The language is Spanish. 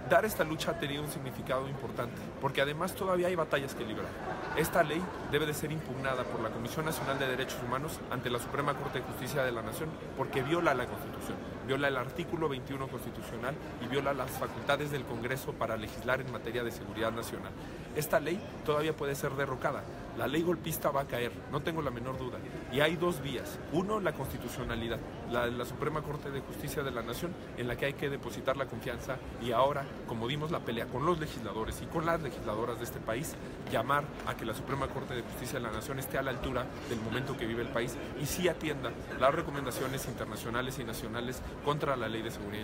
Dar esta lucha ha tenido un significado importante, porque además todavía hay batallas que librar. Esta ley debe de ser impugnada por la Comisión Nacional de Derechos Humanos ante la Suprema Corte de Justicia de la Nación, porque viola la Constitución, viola el artículo 21 constitucional y viola las facultades del Congreso para legislar en materia de seguridad nacional. Esta ley todavía puede ser derrocada. La ley golpista va a caer, no tengo la menor duda. Y hay dos vías. Uno, la constitucionalidad, la Suprema Corte de Justicia de la Nación, en la que hay que depositar la confianza y ahora, como dimos la pelea con los legisladores y con las legisladoras de este país, llamar a que la Suprema Corte de Justicia de la Nación esté a la altura del momento que vive el país y sí atienda las recomendaciones internacionales y nacionales contra la ley de seguridad.